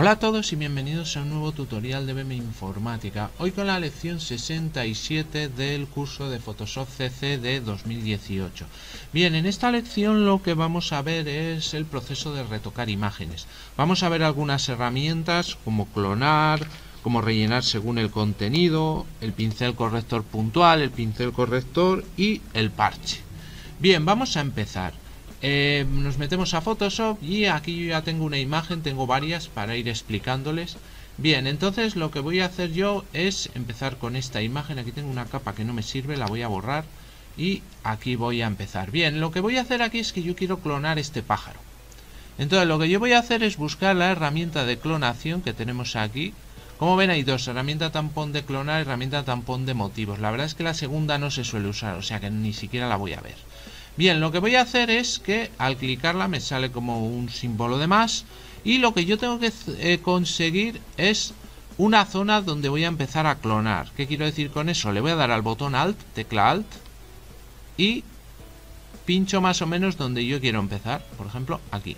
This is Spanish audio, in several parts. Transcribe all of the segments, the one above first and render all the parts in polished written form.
Hola a todos y bienvenidos a un nuevo tutorial de BM Informática. Hoy con la lección 67 del curso de Photoshop CC de 2018. Bien, en esta lección lo que vamos a ver es el proceso de retocar imágenes. Vamos a ver algunas herramientas como clonar, como rellenar según el contenido, el pincel corrector puntual, el pincel corrector y el parche. Bien, vamos a empezar. Nos metemos a Photoshop y aquí yo ya tengo una imagen, tengo varias para ir explicándoles. Bien, entonces lo que voy a hacer yo es empezar con esta imagen. Aquí tengo una capa que no me sirve, la voy a borrar y aquí voy a empezar. Bien, lo que voy a hacer aquí es que yo quiero clonar este pájaro. Entonces lo que yo voy a hacer es buscar la herramienta de clonación que tenemos aquí. Como ven, hay dos: herramienta tampón de clonar, herramienta tampón de motivos. La verdad es que la segunda no se suele usar, o sea que ni siquiera la voy a ver. Bien, lo que voy a hacer es que al clicarla me sale como un símbolo de más y lo que yo tengo que conseguir es una zona donde voy a empezar a clonar. ¿Qué quiero decir con eso? Le voy a dar al botón Alt, tecla Alt, y pincho más o menos donde yo quiero empezar, por ejemplo aquí.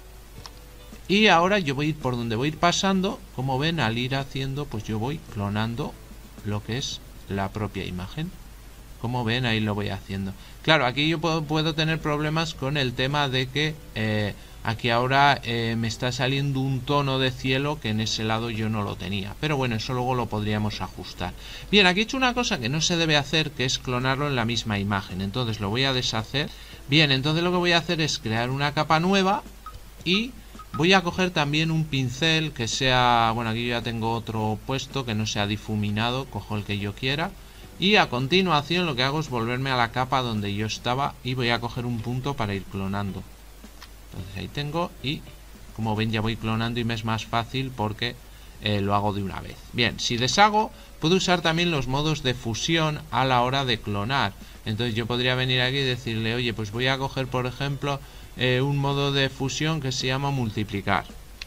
Y ahora yo voy a ir por donde voy a ir pasando. Como ven, al ir haciendo, pues yo voy clonando lo que es la propia imagen. Como ven, ahí lo voy haciendo. Claro, aquí yo puedo tener problemas con el tema de que aquí ahora me está saliendo un tono de cielo que en ese lado yo no lo tenía. Pero bueno, eso luego lo podríamos ajustar. Bien, aquí he hecho una cosa que no se debe hacer, que es clonarlo en la misma imagen. Entonces lo voy a deshacer. Bien, entonces lo que voy a hacer es crear una capa nueva y voy a coger también un pincel que sea... Bueno, aquí ya tengo otro puesto que no sea difuminado. Cojo el que yo quiera. Y a continuación lo que hago es volverme a la capa donde yo estaba y voy a coger un punto para ir clonando. Entonces ahí tengo y como ven ya voy clonando y me es más fácil porque lo hago de una vez. Bien, si deshago puedo usar también los modos de fusión a la hora de clonar. Entonces yo podría venir aquí y decirle, oye, pues voy a coger por ejemplo un modo de fusión que se llama multiplicar.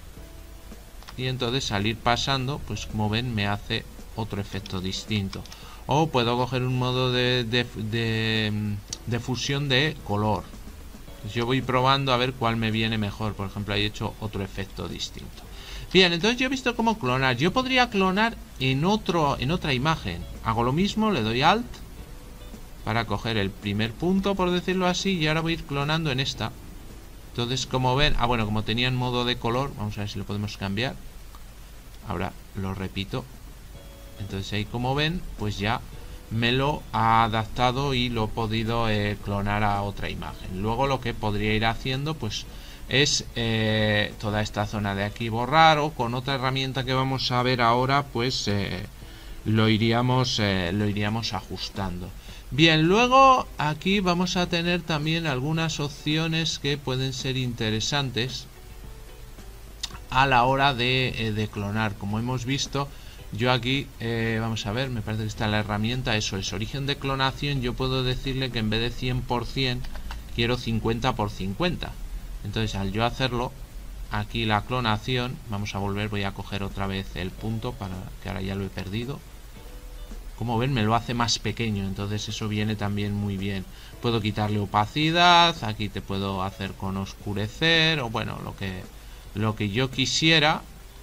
Y entonces al ir pasando, pues como ven me hace otro efecto distinto. O puedo coger un modo de fusión de color. Pues yo voy probando a ver cuál me viene mejor. Por ejemplo, ahí he hecho otro efecto distinto. Bien, entonces yo he visto cómo clonar. Yo podría clonar en otra imagen. Hago lo mismo, le doy Alt para coger el primer punto, por decirlo así, y ahora voy a ir clonando en esta. Entonces, como ven, bueno, como tenía en modo de color, vamos a ver si lo podemos cambiar. Ahora lo repito. Entonces ahí, como ven, pues ya me lo ha adaptado y lo he podido clonar a otra imagen. Luego lo que podría ir haciendo pues es toda esta zona de aquí borrar, o con otra herramienta que vamos a ver ahora pues lo iríamos ajustando. Bien, luego aquí vamos a tener también algunas opciones que pueden ser interesantes a la hora de clonar. Como hemos visto, yo aquí, vamos a ver, me parece que está la herramienta, eso es origen de clonación. Yo puedo decirle que en vez de 100% quiero 50 por 50. Entonces al yo hacerlo, aquí la clonación, vamos a volver, voy a coger otra vez el punto para que ahora ya lo he perdido. Como ven, me lo hace más pequeño, entonces eso viene también muy bien. Puedo quitarle opacidad, aquí te puedo hacer con oscurecer, o bueno, lo que yo quisiera,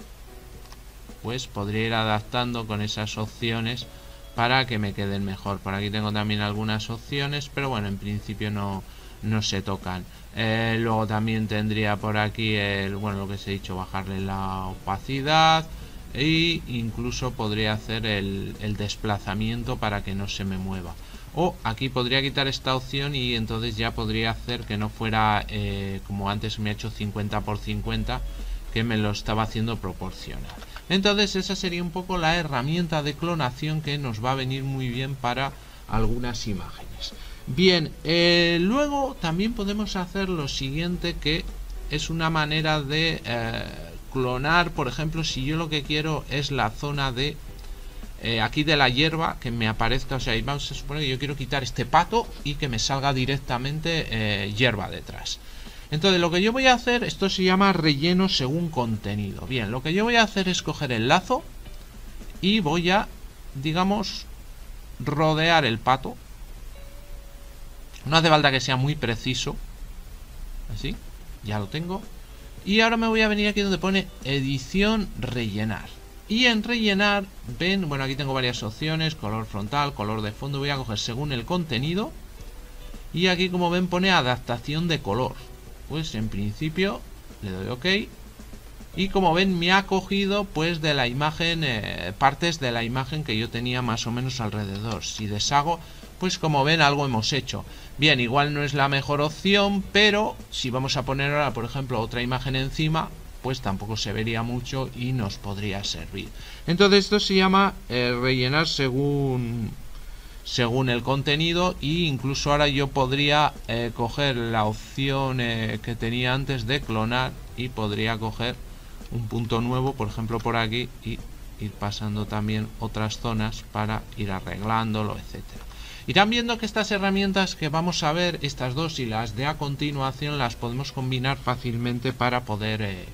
pues podría ir adaptando con esas opciones para que me queden mejor. Por aquí tengo también algunas opciones, pero bueno, en principio no se tocan. Luego también tendría por aquí bueno, lo que os he dicho, bajarle la opacidad, e incluso podría hacer el desplazamiento para que no se me mueva. O aquí podría quitar esta opción y entonces ya podría hacer que no fuera como antes me ha hecho 50 por 50, que me lo estaba haciendo proporcional. Entonces esa sería un poco la herramienta de clonación que nos va a venir muy bien para algunas imágenes. Bien, luego también podemos hacer lo siguiente, que es una manera de clonar. Por ejemplo, si yo lo que quiero es la zona de aquí de la hierba, que me aparezca, o sea, vamos a suponer que yo quiero quitar este pato y que me salga directamente hierba detrás. Entonces lo que yo voy a hacer, esto se llama relleno según contenido. Bien, lo que yo voy a hacer es coger el lazo y voy a, digamos, rodear el pato. No hace falta que sea muy preciso. Así, ya lo tengo. Y ahora me voy a venir aquí donde pone edición rellenar. Y en rellenar, ven, bueno, aquí tengo varias opciones, color frontal, color de fondo. Voy a coger según el contenido. Y aquí, como ven, pone adaptación de color. Pues en principio le doy OK. Y como ven, me ha cogido pues de la imagen, partes de la imagen que yo tenía más o menos alrededor. Si deshago, pues como ven, algo hemos hecho. Bien, igual no es la mejor opción, pero si vamos a poner ahora, por ejemplo, otra imagen encima, pues tampoco se vería mucho y nos podría servir. Entonces esto se llama rellenar según el contenido. Y incluso ahora yo podría coger la opción que tenía antes de clonar y podría coger un punto nuevo, por ejemplo por aquí, y ir pasando también otras zonas para ir arreglándolo, etcétera. Irán viendo que estas herramientas que vamos a ver, estas dos y las de a continuación, las podemos combinar fácilmente para poder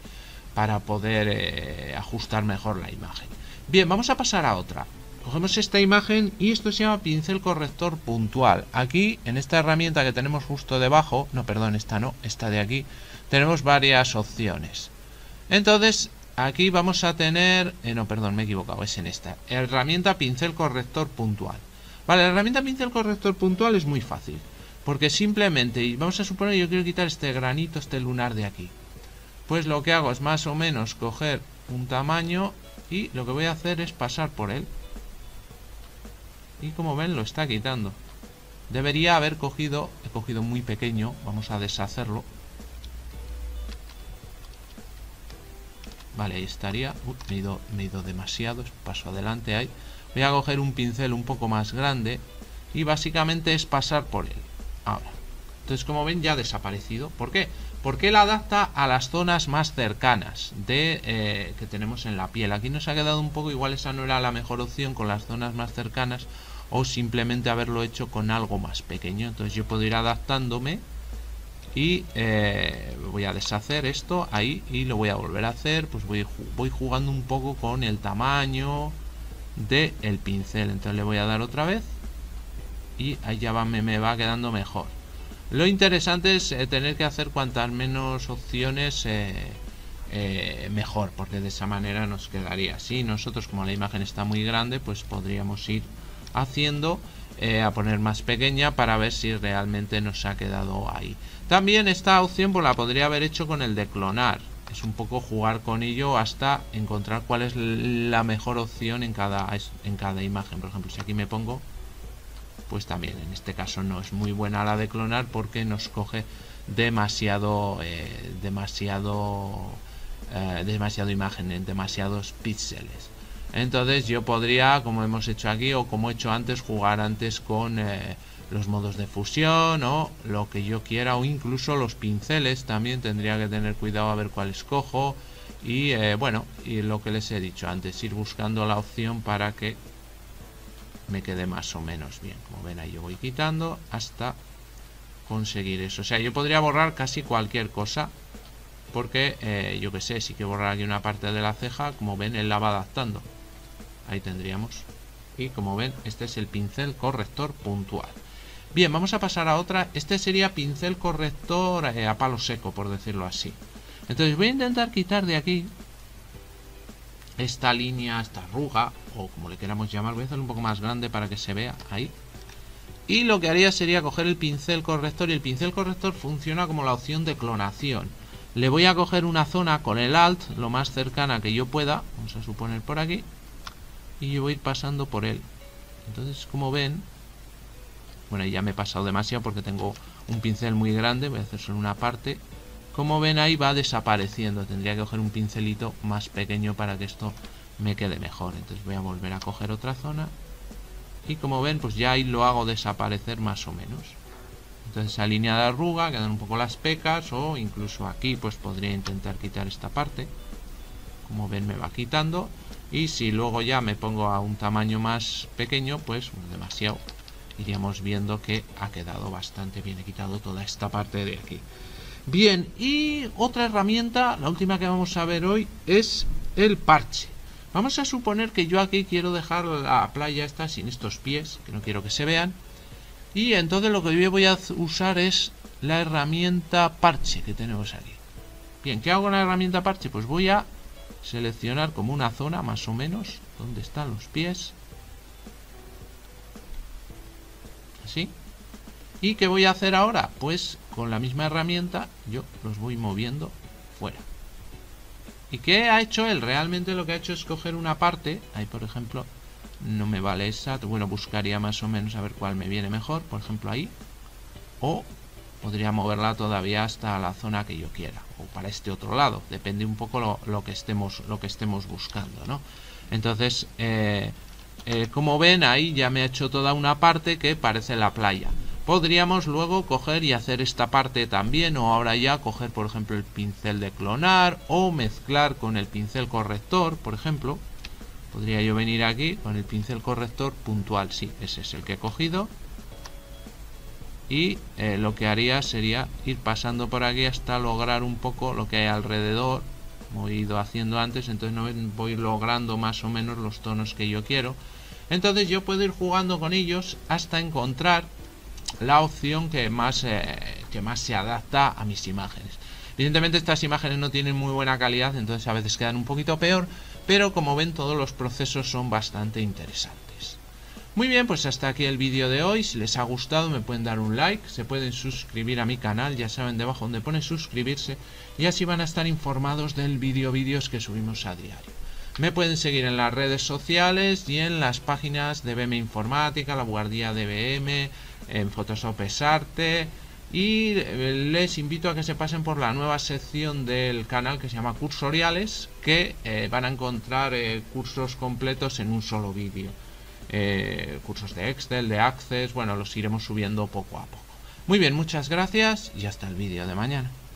ajustar mejor la imagen. Bien, vamos a pasar a otra. Cogemos esta imagen y esto se llama pincel corrector puntual. Aquí, en esta herramienta que tenemos justo debajo, no, perdón, esta no, esta de aquí, tenemos varias opciones. Entonces, aquí vamos a tener, no, perdón, me he equivocado, es en esta, herramienta pincel corrector puntual. Vale, la herramienta pincel corrector puntual es muy fácil, porque simplemente, y vamos a suponer que yo quiero quitar este granito, este lunar de aquí. Pues lo que hago es más o menos coger un tamaño y lo que voy a hacer es pasar por él. Y como ven, lo está quitando. Debería haber cogido, he cogido muy pequeño, vamos a deshacerlo. Vale, ahí estaría. Me he ido demasiado, paso adelante ahí. Voy a coger un pincel un poco más grande y básicamente es pasar por él. Ahora, entonces como ven ya ha desaparecido. ¿Por qué? Porque él adapta a las zonas más cercanas que tenemos en la piel. Aquí nos ha quedado un poco, igual esa no era la mejor opción con las zonas más cercanas, o simplemente haberlo hecho con algo más pequeño. Entonces yo puedo ir adaptándome y voy a deshacer esto ahí y lo voy a volver a hacer. Pues voy jugando un poco con el tamaño del pincel. Entonces le voy a dar otra vez y ahí ya me va quedando mejor. Lo interesante es tener que hacer cuantas menos opciones mejor, porque de esa manera nos quedaría así. Nosotros, como la imagen está muy grande, pues podríamos ir haciendo a poner más pequeña para ver si realmente nos ha quedado ahí. También esta opción pues la podría haber hecho con el de clonar. Es un poco jugar con ello hasta encontrar cuál es la mejor opción en cada imagen. Por ejemplo, si aquí me pongo, pues también en este caso no es muy buena la de clonar porque nos coge demasiado imagen, demasiados píxeles. Entonces yo podría, como hemos hecho aquí o como he hecho antes, jugar antes con los modos de fusión o lo que yo quiera, o incluso los pinceles. También tendría que tener cuidado a ver cuál escojo y bueno, y lo que les he dicho antes, ir buscando la opción para que me quede más o menos bien. Como ven, ahí yo voy quitando hasta conseguir eso. O sea, yo podría borrar casi cualquier cosa porque yo que sé, si quiero borrar aquí una parte de la ceja, como ven, él la va adaptando. Ahí tendríamos. Y como ven, este es el pincel corrector puntual. Bien, vamos a pasar a otra. Este sería pincel corrector a palo seco, por decirlo así. Entonces voy a intentar quitar de aquí esta línea, esta arruga, o como le queramos llamar. Voy a hacerlo un poco más grande para que se vea ahí. Y lo que haría sería coger el pincel corrector, y el pincel corrector funciona como la opción de clonación. Le voy a coger una zona con el Alt, lo más cercana que yo pueda, vamos a suponer por aquí, y yo voy a ir pasando por él. Entonces, como ven, bueno, ya me he pasado demasiado porque tengo un pincel muy grande, voy a hacer solo una parte. Como ven, ahí va desapareciendo. Tendría que coger un pincelito más pequeño para que esto me quede mejor. Entonces voy a volver a coger otra zona. Y como ven, pues ya ahí lo hago desaparecer más o menos. Entonces esa línea de arruga, quedan un poco las pecas, o incluso aquí pues podría intentar quitar esta parte. Como ven, me va quitando. Y si luego ya me pongo a un tamaño más pequeño, pues demasiado, iríamos viendo que ha quedado bastante bien. He quitado toda esta parte de aquí. Bien, y otra herramienta, la última que vamos a ver hoy, es el parche. Vamos a suponer que yo aquí quiero dejar la playa esta sin estos pies, que no quiero que se vean. Y entonces lo que yo voy a usar es la herramienta parche que tenemos aquí. Bien, ¿qué hago con la herramienta parche? Pues voy a seleccionar como una zona más o menos donde están los pies, así. ¿Y qué voy a hacer ahora? Pues con la misma herramienta yo los voy moviendo fuera. ¿Y qué ha hecho él? Realmente lo que ha hecho es coger una parte. Ahí, por ejemplo, no me vale esa. Bueno, buscaría más o menos a ver cuál me viene mejor. Por ejemplo, ahí. O podría moverla todavía hasta la zona que yo quiera. O para este otro lado. Depende un poco lo que estemos buscando, ¿no? Entonces, como ven, ahí ya me ha hecho toda una parte que parece la playa. Podríamos luego coger y hacer esta parte también, o ahora ya coger por ejemplo el pincel de clonar o mezclar con el pincel corrector, por ejemplo. Podría yo venir aquí con el pincel corrector puntual, sí, ese es el que he cogido. Y lo que haría sería ir pasando por aquí hasta lograr un poco lo que hay alrededor, como he ido haciendo antes, entonces no voy logrando más o menos los tonos que yo quiero. Entonces yo puedo ir jugando con ellos hasta encontrar la opción que más se adapta a mis imágenes. Evidentemente estas imágenes no tienen muy buena calidad, entonces a veces quedan un poquito peor, pero como ven todos los procesos son bastante interesantes. Muy bien, pues hasta aquí el vídeo de hoy. Si les ha gustado me pueden dar un like, se pueden suscribir a mi canal, ya saben debajo donde pone suscribirse, y así van a estar informados del vídeos que subimos a diario. Me pueden seguir en las redes sociales y en las páginas de BM Informática, La Buhardilla de BM, en Photoshop es Arte, y les invito a que se pasen por la nueva sección del canal que se llama Cursoriales, que van a encontrar cursos completos en un solo vídeo. Cursos de Excel, de Access, bueno, los iremos subiendo poco a poco. Muy bien, muchas gracias y hasta el vídeo de mañana.